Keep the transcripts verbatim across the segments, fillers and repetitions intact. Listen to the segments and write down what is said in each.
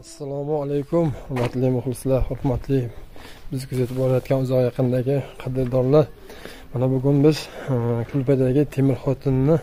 Assalomu alaykum, hurmatli muxlislar, hurmatli biz kuzatib borayotgan uzoq yaqindagi qadrdonlar. Mana bugun biz Kulbadagi Temir xotinni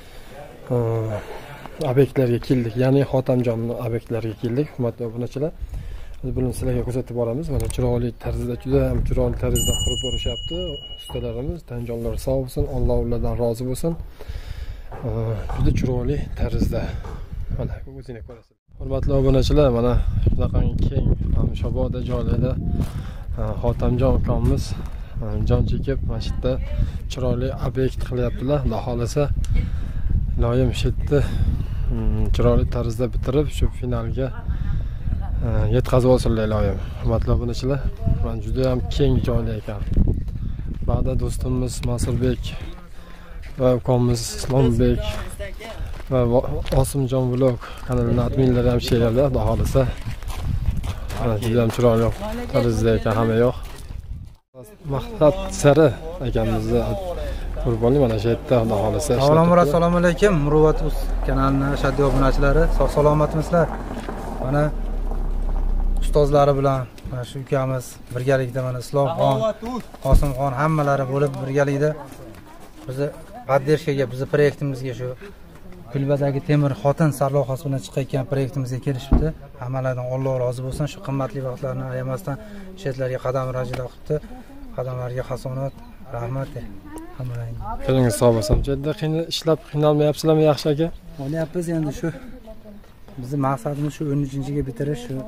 obyektlarga keldik, ya'ni Xotamjonni obyektlariga keldik. Hurmatli obunachilar, biz buni sizlarga ko'rsatib boramiz. Mana chiroyli tarzda, juda ham chiroyli tarzda qurib borishyapti ustalarimiz. Tanjonlari sog' bo'lsin, Alloh ulardan rozi bo'lsin. Juda chiroyli tarzda. Mana o'zingiz ko'rasiz. Hurmatli obunachilar, mana shunaqangi keng Shaboda joylarda Xotamjon ukammiz jon chekib mana shu yerda chiroyli obyekt qilyaptilar. Xudo xolasa iloyim shu yerda chiroyli tarzda bitirib shu finalga yetkazib olsinlar iloyim. Hurmatli obunachilar, mana juda ham keng joylar ekan. Ba'da do'stimiz Masurbek va ukammiz Islombek va Osimjon vlog kanalining adminlari ham she'rlar, xudo xolasa juda ham chiroyli tarzda ekan hamma yoq. Maqsad sari ekanimizni qurbonlik mana shu yerda, xudo xolasa. Assalomu alaykum, Muruvvat uz kanalining ashaddiy obunachilari, sog' salomatmisizlar? Mana ustozlari bilan mana shu ukamiz birgalikda mana Islomxon, Qosimxon hammalari bo'lib birgalikda bizni poddershkaga, bizni proyektimizga shu Kulbadagi Temir xotin sarlavhasi bilan chiqayotgan proyektimizga kelishibdi. Hammalardan Alloh rozi bo'lsin. Shu qimmatli vaqtlarni ayamasdan shu yerlarga qadam rajida qilibdi. Qadamlarga hasonat, rahmat hammalarga. Qo'lingiz sog' bo'lsin. Bu yerda qiyin ishlab qiynalmayapsizlarmi, yaxshi aka? Olyapmiz endi shu. Bizning maqsadimiz shu o'n uchinchiga bitirish, shu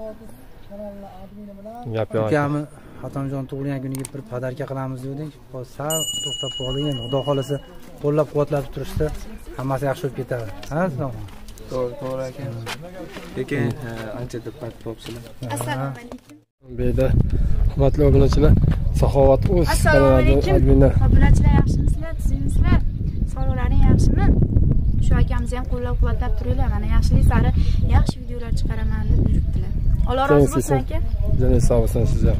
gap yo'q. Ukami Xotamjon tug'ilgan kuniga bir podarka qilamiz dedik. Sal to'xtab qoldik. Endi Xudo xolasa qo'llab-quvvatlab turishda hammasi yaxshi bo'lib ketadi. Ha, Islomxon? To'g'ri, to'g'ri ekan. Lekin ancha diqqat bo'psizlar. Assalomu alaykum. Bu yerda hurmatli obunachilar, Saxovat o'z kanalida adminlar. Obunachilar yaxshimisizlar, tuzingizlar? Sog'liqlaring yaxshimi? Shu akamizni ham qo'llab-quvvatlab turinglar. Mana yaxshilik sari yaxshi videolar chiqaraman deb yuribdilar. Alloh rozi bo'lsin aka. Joningiz sog' bo'lsin sizlar.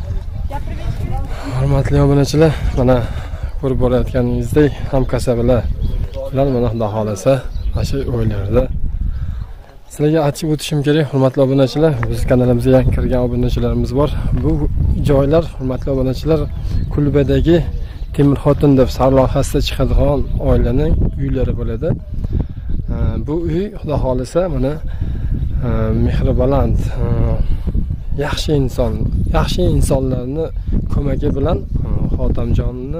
Hurmatli obunachilar, mana ko'rib borayotganingizdek hamkasblar bilan mana Xudo xolasa mana shu o'yinlarda sizlarga aytib o'tishim kerak. Hurmatli obunachilar, biz kanalimizga yangi kirgan obunachilarimiz bor. Bu joylar, hurmatli obunachilar, Kulbadagi Temir xotin deb sarlavhasida chiqadigan oilaning uylari bo'ladi. Bu uy Xudo xolasa mana mehriband, yaxshi inson, yaxshi insonlarni ko'magi bilan Xotamjonni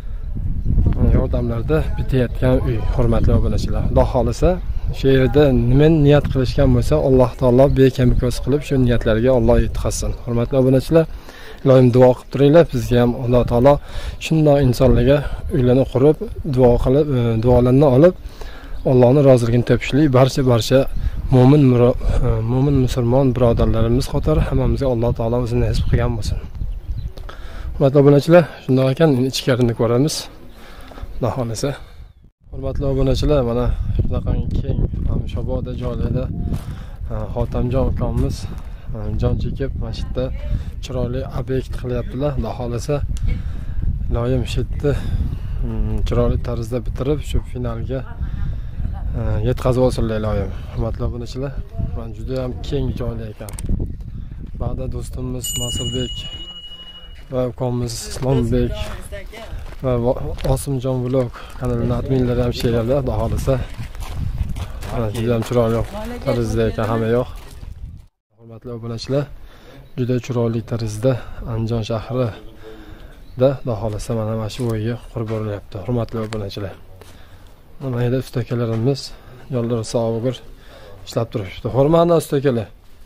yordamlarda bitayotgan uy, hurmatli obunachilar. Xudo xolasa shu yerda nima niyat qilishgan bo'lsa, Alloh taolo bekam ko'z qilib shu niyatlarga Alloh yetkazsin. Hurmatli obunachilar, iloyim duo qilib turinglar. Bizga ham Alloh taolo shunday insonlarga uylarni qurib, duo qilib, duolarni olib, Allohning roziligini topishlik barcha barcha mo'min mo'min musulmon birodarlarimiz qatori hammamizga Alloh taolo o'zi nasib qilgan bo'lsin. Hurmatli obunachilar, shunday ekan, ichkarini ko'ramiz. Xudo xolasa. Hurmatli obunachilar, mana shunaqangi keng Shaboda joylarda Xotamjon ukammiz jon chekib mana shu yerda chiroyli obyekt qilyaptilar. Xudo xolasa iloyim shu yerda chiroyli tarzda bitirib shu finalga yetkazib olsinlar iloyim. Hurmatli obunachilar, mana juda ham keng joylar ekan. Ba'da do'stimiz Masurbek va ukammiz Islombek va Osimjon vlog kanalining adminlari ham she'rlar, xudo xolasa juda ham chiroyli tarzda ekan hamma yoq. Hurmatli obunachilar, juda chiroyli tarzda Andijon shahrida xudo xolasa mana mana shu o'yga qurib borilyapti. Hurmatli obunachilar, mana yerda ustakalarimiz yo'llari sog' bo'lgur ishlab turibdi. Hurmatli ustakalar,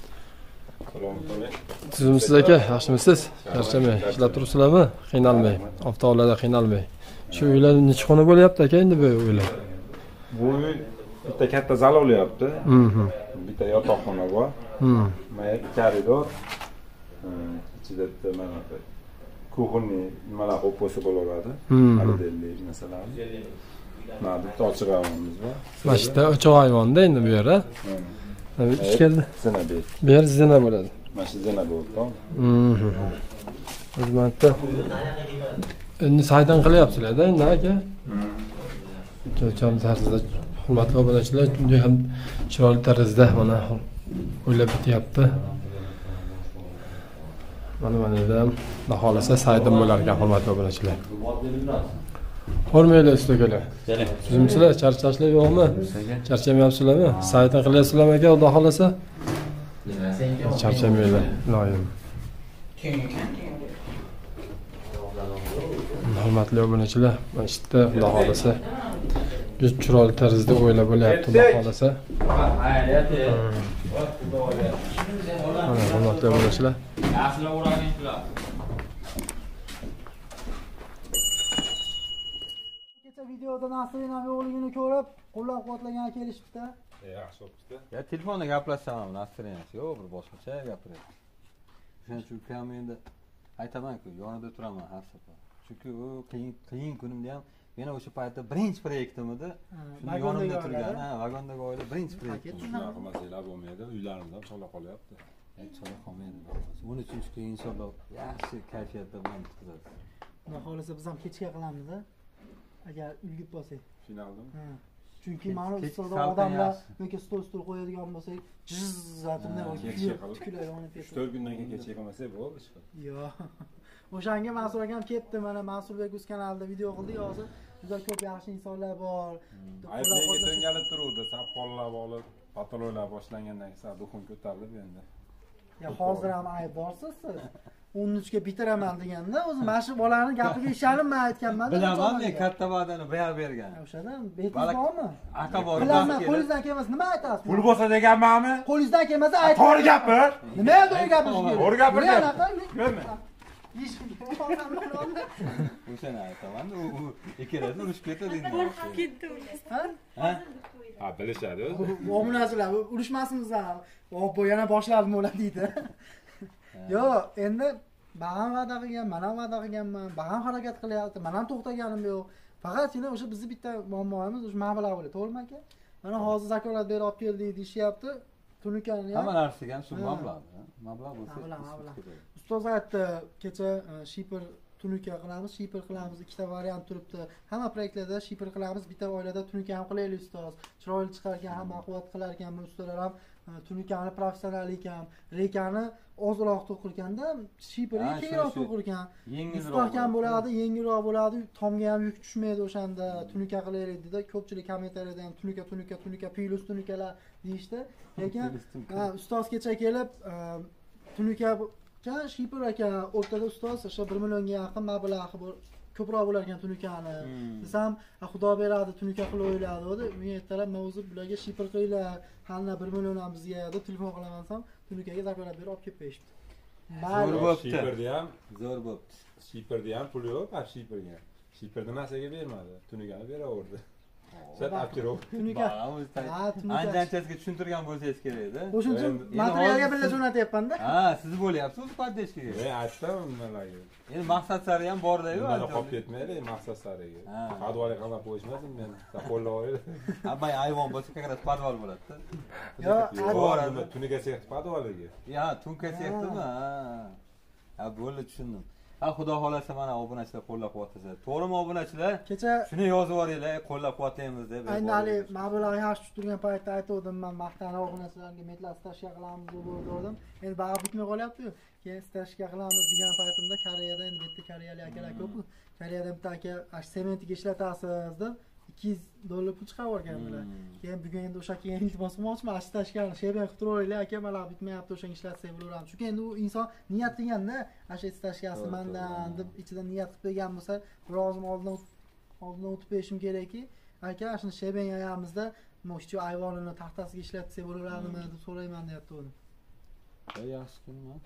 Sizmisiz aka, yaxshimisiz? Charchamay ishlab turibsizlarmi? Qiynalmay, haftalarda qiynalmay. Shu uylar necha xona bo'lyapti aka endi bu uylar? Bu uy bitta katta zal bo'lyapti. Mhm. Bitta yotoqxona bor. Mhm. Mana koridor. Ichida mana kuxonniy nimalar qo'yib qo'ysa bo'laveradi. Aldelli masalan. Mana bitta ochiq ayvonimiz bor. Mana shu yerda ochiq ayvonda endi bu yer, ha? Ichkarida zina bek. Bu yer zina bo'ladi. Mana shu zina bo'ldi. Mhm. Xizmatda endi saydan qilyapsizlar-da endi aka. Mhm. Cho'cham tarzda hurmatli obunachilar, juda ham chiroyli tarzda mana o'ylab bityapti. Mana mana ham xudo xolasa saydim bo'lar ekan, hurmatli obunachilar. Hormaylar ustokalar. Sizimchilar charchashlar yo'qmi? Charchamayapsizlarmi? Saytni qilyapsizlarmi aka, xudo xolasa? Charchamaylar, iloyim. Hurmatli obunachilar, mana shu yerda xudo xolasa juda chiroyli tarzda o'ylab bo'lyapti, xudo xolasa. Mana hurmatli obunachilar. Kecha videoda Nasrin ham yo'qligini ko'rib, qo'llab-quvvatlagan kelishibdi. Yaxshi bo'libdi. Ya telefonda gaplashsam, Nasrin yo'q, bir boshqacha gapiryapti. Shuning uchun ham endi aytaman-ku, yonida turaman har safar. Chunki u qiyin qiyin kunimda ham yana o'sha paytda birinchi proyektim edi. Shuni yonimda turgan, ha, vagondagi oila birinchi proyektim. Shunaqa masalalar bo'lmaydi, uylarimizda ham cho'la qolyapti. Hech cho'la qolmaydi. Buning uchun shu inshaalloh yaxshi kayfiyatda bilan bitkazamiz. Xudo xolasa biz ham kechga qilamiz-da. Agar ulgib bo'lsak. Finaldami? Ha. Chunki mana ustida odamlar yoki stol-stol qo'yadigan bo'lsak, jizzatini tikilay yonib ketadi. uch to'rt kundan keyin kechga qilmasak bo'ldi ish. Yo'q. O'shanga Mansur akam ketdi, mana Mansurbek o'z kanalida video qildi, hozir juda ko'p yaxshi insonlar bor. Ayblarga to'ngalib turuvdi, sapqollab olib, patologlar boshlangandan keyin duxun ko'tarilib endi. Ya hozir ham aybdorsiz siz. o'n uchga bitiraman deganda, o'zi mana shu bolani gapiga ishonib men aytganman. Bilaman, men katta va'dani beya bergan. O'shadan betingiz bormi? Aka bor. Bilaman, qo'lingizdan kelmasa nima aytasiz? Pul bo'lsa deganmanmi? Qo'lingizdan kelmasa ayting. To'g'ri gapir. Nima endi to'g'ri gapirish kerak? To'g'ri gapir. Ko'rma. O'shani aytaman, u ikkalasi urushib ketadi endi. Ketdi. Ha? Ha? Ha, bilishadi. Obunachilar, urushmasmiz ham. Hop, yana boshladim o'ladi deydi. Yo'q, endi bag'am va'da qilgan, men ham va'da qilganman, bag'am harakat qilyapti, men ham to'xtaganim yo'q. Faqatgina o'sha bizning bitta muammomiz o'sha mablag' bo'ladi, to'g'rimi aka? Mana hozir zakolat berib olib keldik deyishyapti. Tunikani ham. Hamma narsaga ham shu mablag', mablag' bo'lsa. Ustoz aytdi, kecha shipr tunuka qilamiz, shipr qilamiz, ikkita variant turibdi. Hamma proyektlarda shipr qilamiz, bitta oilada tunuka ham qilaylik ustoz. Chiroyli chiqar ekan, hamma quvvat qilar ekan, bu ustalar ham tunikani professional ekan, rekani ozroq to'qirganda, shiprni kengroq to'qirgan. Mustahkam bo'ladi, yengilroq bo'ladi, tomga ham yuk tushmaydi o'shanda. Tunuka qilaylik dedi. Ko'pchilik kommentariyada ham tunuka, tunuka, tunuka, plus tunukalar deyishdi. Lekin ustoz kecha kelib tunuka kan shipr aka o'rtada ustoz o'sha bir millionga yaqin mablag'i bor. Ko'proq bo'lar ekan tunikani. Desam, xudo beradi, tunuka qilib o'yladi dedi. Men aytdim, men o'zi bularga shipr qilinglar, hamma bir million ham bizga deb telefon qilaman, tunukaga zakolat berib olib kelib qo'yishdi. Zo'r bo'pti. Shiprda ham, zo'r bo'pti. Shiprda ham pul yo'q, ha shiprga. Shiprni narsaga bermadi, tunukani beraverdi. Sen aptirov. Tunuka. Ancha-anchasiga tushuntirgan bo'lsangiz kerak edi. O'shuning uchun materialga birga jo'natyapman-da. Ha, siz bo'lyapsiz o'zi poddeshkaga. Men aytdim nimalarga. Endi maqsad sari ham bor-da-yu. Mana qolib ketmaylik maqsad sariga. Podvalga qamab qo'yishmasin men. Qo'llab olay. Abay ayvon bo'lsa, как раз podval bo'ladi-da. Yo'q, tunuka sext podvaliga. Ya, tunuka sextimi? Ha. Ha, bo'ldi, tushundim. Ha, xudo xolasa mana obunachilar qo'llab-quvvatlasa. To'g'rimi obunachilar? Kecha shuni yozib yuboringlar, qo'llab-quvvatlaymiz deb. Ayni hali mablag' yaxshi tushib turgan paytda aytdim, men maqtani obunachilarga metlar stajga qilamiz deb o'yladim. Endi bag'ib bitmay qolyapti-yu. Keyin stajga qilamiz degan paytimda Koreyada endi bitta koreyalik akalar ko'p. Koreyada bitta aka sementiga ishlatasiz deb ikki yuz dollar pul chiqarib yuborganlar. Keyin bugun endi o'sha keyin iltimos qilmoqchiman, stajga sheben qilib turaylik, aka mana bitmayapti, o'shanga ishlatsak bo'laveramiz. Chunki endi u inson niyat qilganda, asha stajgasi mendan deb ichidan niyat qilib qo'ygan bo'lsa, birozim oldin oldin o'tib berishim kerakki, aka shuni sheben yayamizda, mo'shchu ayvonini taxtasiga ishlatsak bo'laveradimi deb so'rayman deyapti uni. Yaxshi kunmi?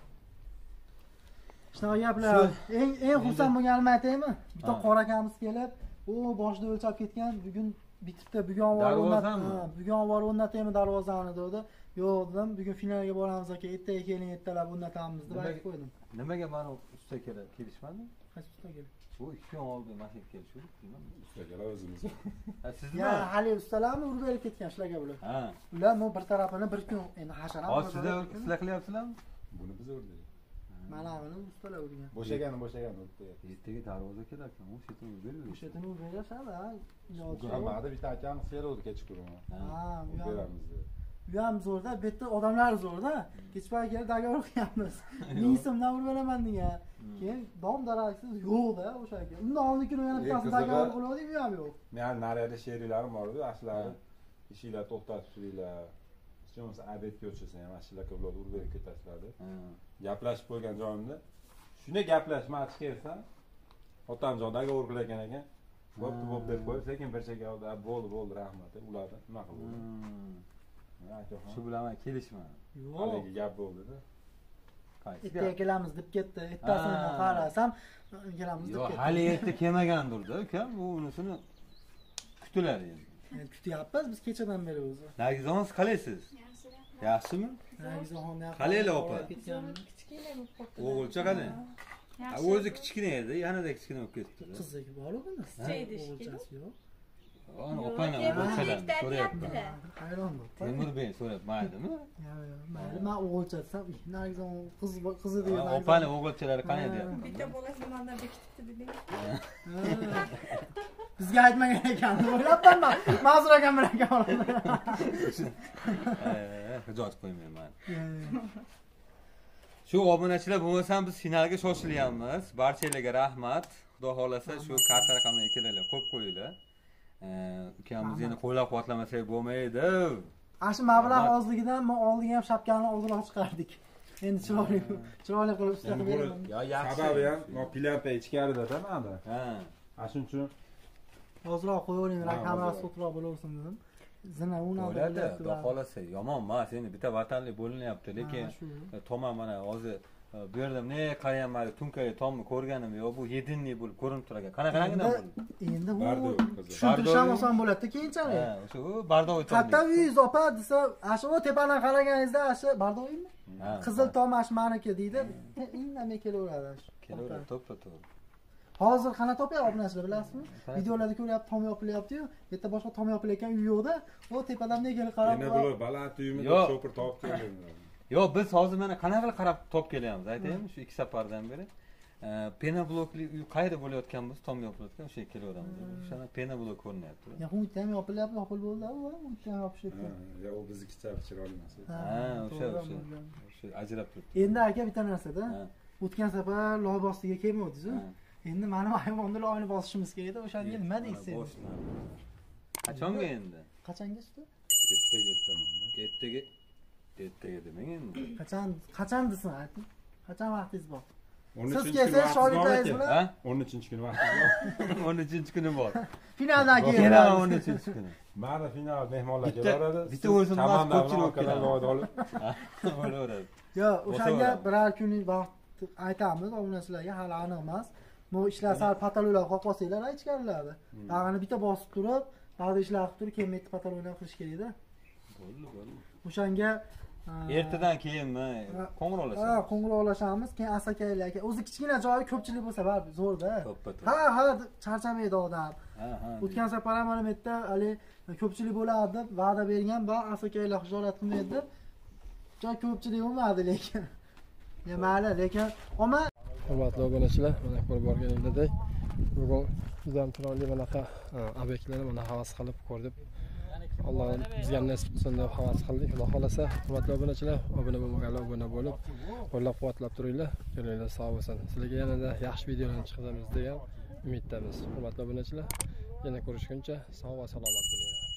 Shunaqa gaplar. Eng eng xursand bo'lganimni aytaymi? Bitta qora akamiz kelib, u boshida o'lchab ketgan, bugun bitibdi, bugun var o'rnatdi. Bugun var o'rnataymi darvozani dedi. Yo'q dedim, bugun finalga boramiz aka, ertaga keling, ertalab o'rnatamiz deb aytib qo'ydim. Nimaga mana usta kerak kelishmadi? Qaysi usta keldi? Bu ikki kun oldin mashina kelishdik, bilmadim. Ustalar o'zimiz. Ha, sizmi? Ya, hali ustalarmi urib berib ketgan shularga bular. Ha. Ular mo bir tarafini bir kun endi hashara. Hozir sizlar sizlar qilyapsizlarmi? Buni biz o'rdik. Mana buni ustalar urgan. Bo'shagan, bo'shagan o'tdi. Ertaga darvoza kerak ekan, o'sha yerdan berib. O'sha yerdan berishadi, ha. Hamada bitta akamiz keluvdi kechqurun. Ha, beramiz. Bu ham zo'rda, bu yerda odamlar zo'rda. Kechpay kelib dogovor qilyapmiz. ming so'mdan urib beraman degan. Keyin dom daraksiz yo'q-da o'sha aka. Undan oldin yana bittasi dogovor qildik, bu ham yo'q. Men nariyada she'rlarim bor edi, ashulari ishinglar to'xtatib turinglar. Hech bo'lmasa abetga o'tishsa ham ashula ko'plab urib berib ketasizlar deb. Gaplashib qo'ygan joyimda shunday gaplashmoqchi kelsam, otamjon dogovor qilayotgan ekan. Bo'pti, bo'pti deb qo'yib, sekin bir chekka bo'ldi, bo'ldi, rahmat deb ularni nima qildi. Shu bilan kelishmadi. Yo'q. Haligi gap bo'ldi-da. Ertaga kelamiz deb ketdi. Ertasini qarasam, kelamiz deb ketdi. Yo'q, hali erta kelmagandir-da, ukam. Bu unisini kutilar endi. Endi kutyapmiz biz kechadan beri o'zi. Nargizoxon qalaysiz? Yaxshimi? Nargizoxon yaxshi. Qalaylar opa? Kichkina bo'lib qoldi. O'g'ilcha qalay? O'zi kichkina edi, yanada kichkina bo'lib ketdi. Qiziq bor-ku buni. O'g'ilchasi yo'q. Ana opani o'g'ilchadan so'rayapman. Hayron bo'ldim. Temurbek so'rab, maydimi? Yo'q, yo'q, mayli. Men o'g'ilcha desam, Nargizoxon qiz qizi degan. Opani o'g'ilchalari qanday deyapti? Bitta bolasi mandan bekitibdi deding. Bizga aytmagan ekan. O'ylabman. Ma'zur akam bilan gapiraman. Eh, hijot qo'ymayman. Shu obunachilar bo'lmasam biz finalga shoshilyapmiz. Barchalarga rahmat. Xudo xolasa shu karta raqamini ikkalanglar qo'yib qo'yinglar. Ukamizni yana qo'llab-quvvatlamasak bo'lmaydi. Ana shu mablag' ozligidan men oldiga ham shapkani oldinroq chiqardik. Endi chiroyli, chiroyli qilib ishlab beraman. Yo, yaxshi. Sababi ham, mo pilampa ichkarida-da mana. Ha. Ana shuning uchun ozroq qo'yavering, kamerasi o'troq bo'laversin dedim. Zina uni bo'ladi. Xudo xolasa yomon emas, endi bitta vatanli bo'linyapti, lekin tomon mana hozir bu yerda ne qarayapman, tunkaga tomni ko'rganim yo'q, bu yedinlik bo'lib ko'rinib turar ekan. Qanaqangidan bo'ldi? Endi bu tushuntirish ham oson bo'ladi keyinchalik. Ha, o'sha bardoq tom. Katta uyingiz opa desa, ashu o tepadan qaraganingizda ashu bardoqmi? Qizil tom ash meniki deydi. Indamay kelaveradi. Kelaveradi, to'ppa to'g'ri. Hozir qana topyapti obunachilar bilasizmi? Videolarda ko'ryapti, tom yopilyapti-yu, yerda boshqa tom yopilayotgan uy yo'qda, o tepadan negali qarab. Yana bular baland uyimni chopir topib kelganlar. Yo'q, biz hozir mana qanaqa qarab top kelyapmiz, aytaymi, shu ikki safardan beri. Pena blokli uy qayerda bo'layotganmiz, tom yopilayotgan, o'sha yerga kelaveramiz. O'shana pena blok ko'rinyapti. Ya, u ham yopilyapti, yopilib bo'ldi, u ham yopishyapti. Ya, u biznikicha chiroyli emas. Ha, o'sha, o'sha. O'sha ajrab turibdi. Endi aka bitta narsada, o'tgan safar loy bostiga kelmadingiz-ku. Endi mana hayvonni loyni bosishimiz kerak edi, o'shanga nima deysiz? Qachonga endi? Qachonga chiqdi? Ertaga ertaman. Ertaga ertaga demang endi. Qachon, qachon desin ayting. Qachon vaqtingiz bor? Siz kelsangiz shogirdlaringiz bilan o'n uchinchi kuni vaqtingiz bor. o'n uchinchi kuni bor. Finaldan keyin. Kelaman o'n uchinchi kuni. Mana final mehmonlar kelaveradi. Bitta o'zim emas, ko'pchilik keladi olib. Bo'laveradi. Yo'q, o'shanga biror kunlik vaqt aytamiz obunachilarga, hali aniq emas. Bu ishlar sal patalolar qo'yib qolsanglar, ichkarilardi. Dag'ini bitta bosib turib, ba'zi ishlar qilib turib, keyin bitta patalolar qilish kerak-da. Bo'ldi, bo'ldi. O'shanga ertadan keyinmi qo'ng'iroqlashamiz. Ha, qo'ng'iroqlashamiz, keyin asakaylar aka. O'zi kichkina joyi ko'pchilik bo'lsa, baribir zo'rda. Ha, ha, charchamaydi odam. Ha, ha. O'tgan safar ham mana bu yerda hali ko'pchilik bo'lardi deb va'da bergan, va asakaylar xijolat qilmaydi deb. Joy ko'pchilik bo'lmadi lekin. Ya, mayli, lekin omma hurmatli obunachilar, mana ko'rib borganingdek, bugun juda ham chiroyli bunaqa obyektlarni mana havas qilib ko'rdik. Alloh bizga ham nasib qilsin deb havas qildik. Xudo xolasa, hurmatli obunachilar, obuna bo'lmaganlar obuna bo'lib, qo'llab-quvvatlab turinglar. Kelinglar sog' bo'lsin. Sizlarga yanada yaxshi videolarni chiqaramiz degan umiddamiz. Hurmatli obunachilar, yana ko'rishguncha sog' va salomat bo'linglar.